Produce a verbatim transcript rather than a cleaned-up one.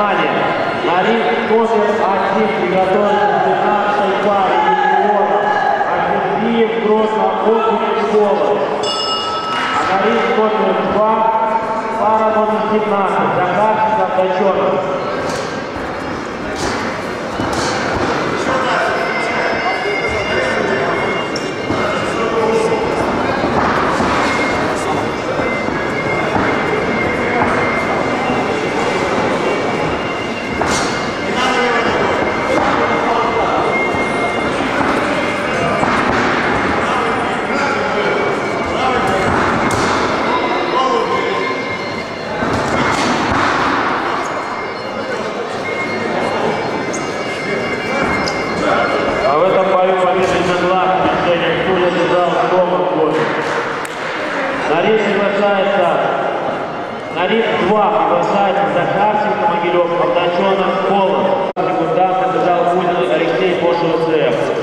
Внимание! На ринг номер один приготовится двенадцатой паре чемпионов Академии Грозного округа Школы. А на ринг номер два пара номер пятнадцать Захарченко Дачонов. На ринг приглашается, на ринг два приглашается Захарченко Могилев, Авдачонов Колос. Секундант побежал Алексей Бошев.